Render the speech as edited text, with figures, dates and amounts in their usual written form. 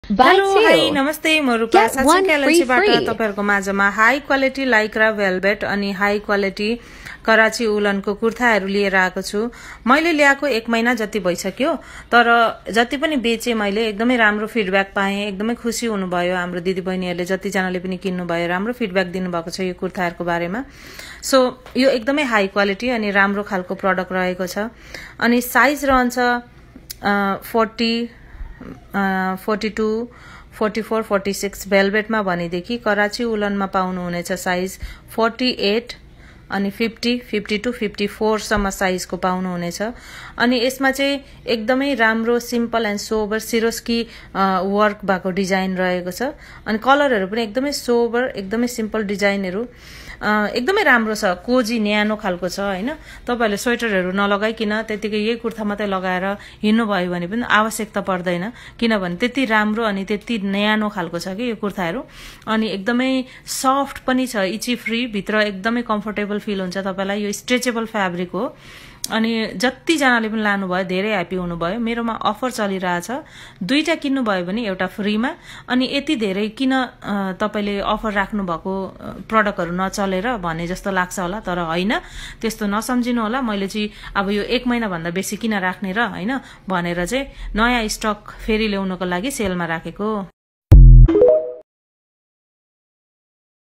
Hello hi नमस्ते म रूपा साँच्चैबाट तपाईहरुको माझमा हाई क्वालिटी लाइक्रा वेलवेट अनि हाई क्वालिटी कराची उलनको कुर्ताहरु लिएर आएको छु। मैले ल्याएको 1 महिना जति भइसक्यो, तर जति पनि बेचे मैले एकदमै राम्रो फिडब्याक पाएँ, एकदमै खुशी हुनुभयो। हाम्रो दिदीबहिनीहरुले जति जनाले पनि किन्नु भयो राम्रो फिडब्याक दिनुभएको छ यो कुर्ताहरुको बारेमा। सो यो एकदमै हाई क्वालिटी अनि राम्रो खालको प्रोडक्ट रहेको छ। अनि साइज रहन्छ 40 42 44 46 वेलवेटमा भनेदेखि कराची उलनमा पाउनु हुनेछ साइज 48 अनि 50 52 54 सम्म साइजको पाउनु हुनेछ। अनि यसमा चाहिँ एकदमै राम्रो simple and sober Swarovski work भएको डिजाइन रहेको छ। अनि कलरहरु पनि एकदमै सोबर एकदमै सिम्पल डिजाइनहरु एकदमै राम्रो छ। कोजी न्यानो खालको छ हैन। तपाईहरुले स्वेटरहरु नलगाइकिन त्यतिकै यही कुर्ता मात्रै लगाएर हिँड्नु भयो भने पनि आवश्यकता पर्दैन, किनभने त्यति राम्रो अनि त्यति न्यानो खालको छ के यो कुर्ताहरु। अनि एकदमै सफ्ट पनि छ, इची फ्री, भित्र एकदमै कम्फर्टेबल फिल हुन्छ तपाईलाई। यो स्ट्रेचेबल फ्याब्रिक हो अनि जति जनाले पनि लानु भयो धेरै ह्यापी हुनुभयो। मेरोमा अफर चलिरहेछ, दुईटा किन्नु भयो भने एउटा फ्रीमा। अनि यति धेरै किन तपाईले अफर राख्नु भएको प्रोडक्टहरु नचलेर भने जस्तो लाग्छ होला, तर हैन, त्यस्तो नसम्झिनु होला। मैले चाहिँ अब यो 1 महिना भन्दा बेसी किन राख्ने र हैन भनेर चाहिँ नयाँ स्टक फेरि ल्याउनको लागि सेलमा राखेको।